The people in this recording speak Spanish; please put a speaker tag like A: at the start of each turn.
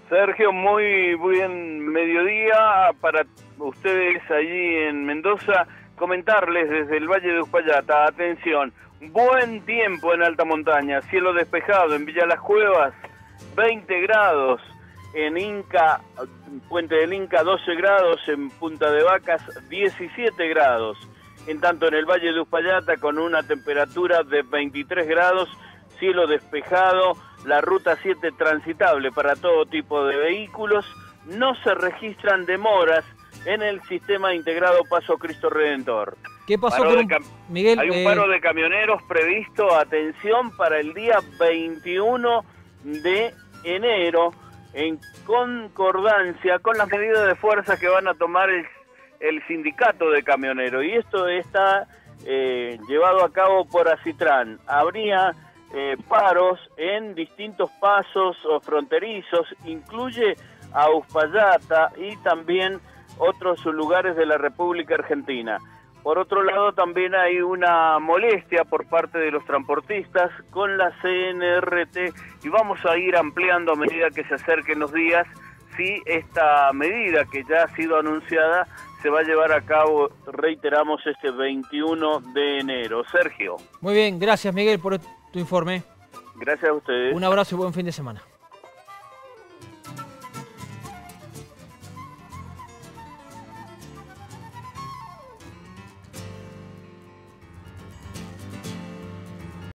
A: Sergio, muy buen mediodía para ustedes allí en Mendoza. Comentarles desde el Valle de Uspallata, atención, buen tiempo en alta montaña, cielo despejado en Villa Las Cuevas, 20 grados, en Inca, Puente del Inca 12 grados, en Punta de Vacas 17 grados. En tanto en el Valle de Uspallata con una temperatura de 23 grados, cielo despejado, la ruta 7 transitable para todo tipo de vehículos, no se registran demoras en el sistema integrado Paso Cristo Redentor.
B: ¿Qué pasó con Miguel?
A: Hay un paro de camioneros previsto, atención, para el día 21 de enero, en concordancia con las medidas de fuerza que van a tomar el sindicato de camioneros. Y esto está llevado a cabo por Acitran. Habría paros en distintos pasos fronterizos, incluye a Uspallata y también otros lugares de la República Argentina. Por otro lado, también hay una molestia por parte de los transportistas con la CNRT y vamos a ir ampliando a medida que se acerquen los días si esta medida que ya ha sido anunciada se va a llevar a cabo, reiteramos, este 21 de enero. Sergio.
B: Muy bien, gracias Miguel por tu informe.
A: Gracias a ustedes.
B: Un abrazo y buen fin de semana.